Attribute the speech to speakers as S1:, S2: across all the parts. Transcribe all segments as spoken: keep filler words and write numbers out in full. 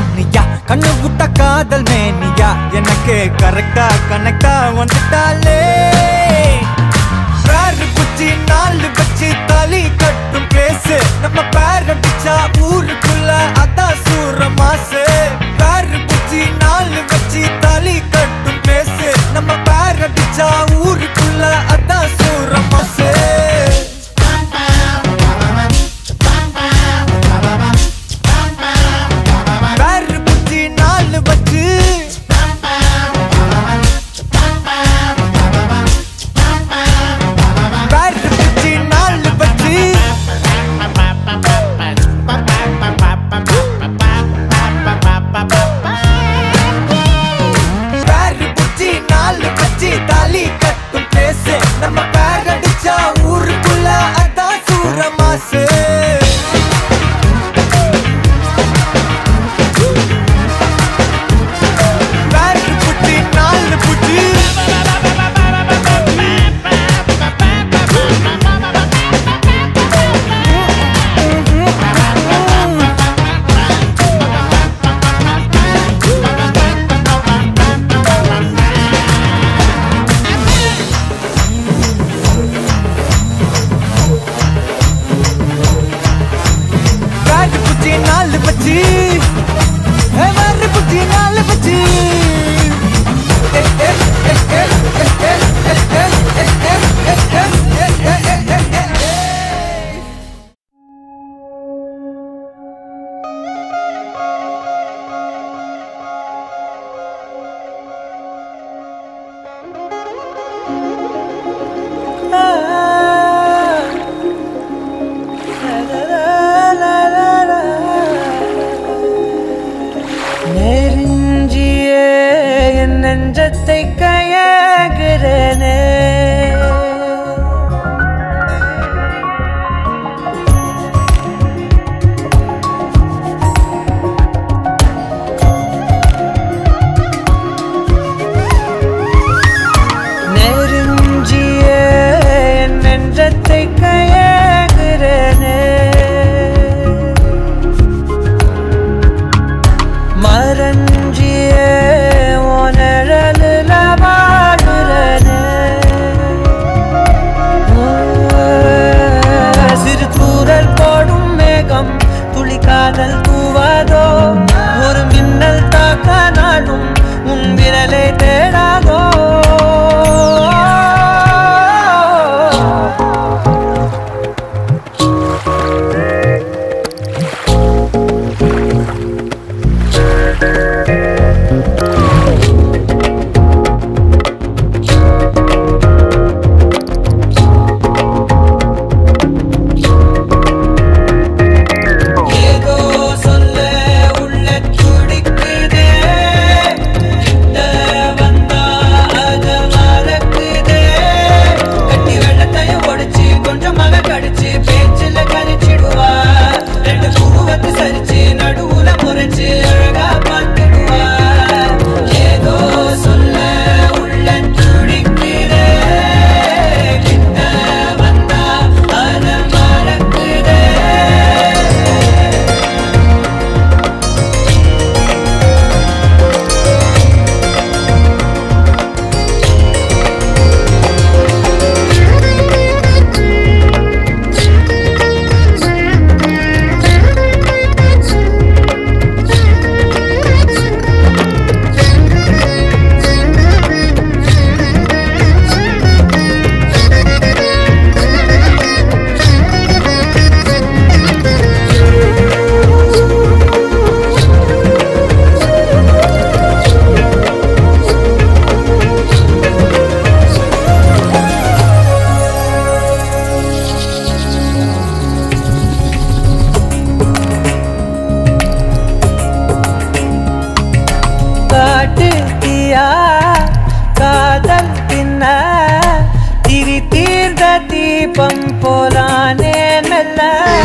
S1: தண்ணியா கண்ணு விட்ட காதல் மேனியா எனக்கு கரெக்டா கனெக்டா வந்துட்டாலே பேரு குச்சி நாலு வச்சு தாலி கட்டும் பேசு நம்ம பேர் அடிச்சா ஊருக்குள்ள அதான் சூற மாசு பேரு குச்சி நாலு வச்சு தாலி கட்டும் பேசு நம்ம பேர் அடிச்சா ஊருக்குள்ள அதான் சூற மாசு பேரு குச்சி நாலு வச்சு தாலி கட்டும் பேசு நம்ம பேர் அடிச்சா ஊருக்குள்ள அதான் சூற மாசு பேரு புட்டி நாலு புட்டி नाल बची है मारे पुटी नाल बची ए ए ए ए ए ए நெஞ்சத்தை கையாகிறனே நெருஞ்சிய நெஞ்சத்தை கையாகிறனே மரஞ்சிய காதல் தூவாதோ ஒரு மின்னல் தாக்க நாடும் உன் விரலை தேடாதோ தீபம் போலானே மெல்ல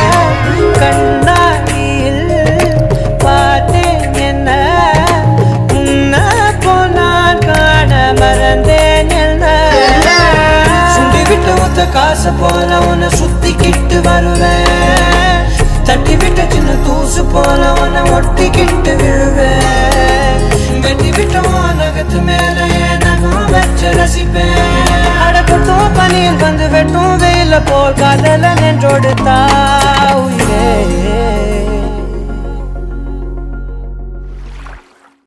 S1: கண்ணாடியில் பார்த்தேன் என்ன உன்ன போனான் காண மறந்தேன் என்ன சுண்டி விட்டு ஒத்த காசு போல உன்னை சுத்திக்கிட்டு வருவேன் தட்டி விட்டு
S2: சின்ன தூசு போல உன்னை ஒட்டிக்கிட்டு விழுவேன் வெட்டி விட்டோம் நகத்து மேல நகம் வச்சு ரசிப்பேன் அடக்கட்டும் பனியில் வந்து வெட்டும் வெயில போல் காதல நின்றோடுத்தா உயிரே